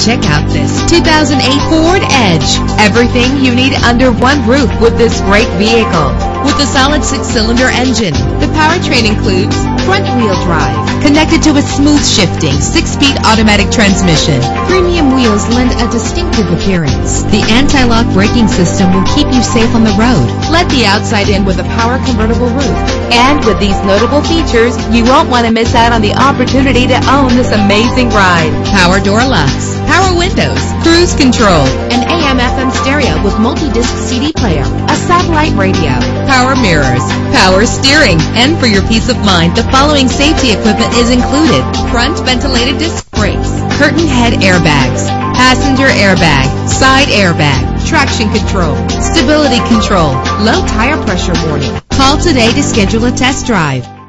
Check out this 2008 Ford Edge. Everything you need under one roof with this great vehicle. With a solid 6-cylinder engine, the powertrain includes front-wheel drive, connected to a smooth shifting 6-speed automatic transmission. Premium wheels lend a distinctive appearance. The anti-lock braking system will keep you safe on the road. Let the outside in with a power convertible roof. And with these notable features, you won't want to miss out on the opportunity to own this amazing ride. Power door locks, power windows, cruise control, an AM/FM stereo with multi-disc CD player, a satellite radio, power mirrors, power steering, and for your peace of mind, the following safety equipment is included: front ventilated disc brakes, curtain head airbags, passenger airbag, side airbag, traction control, stability control, low tire pressure warning. Call today to schedule a test drive.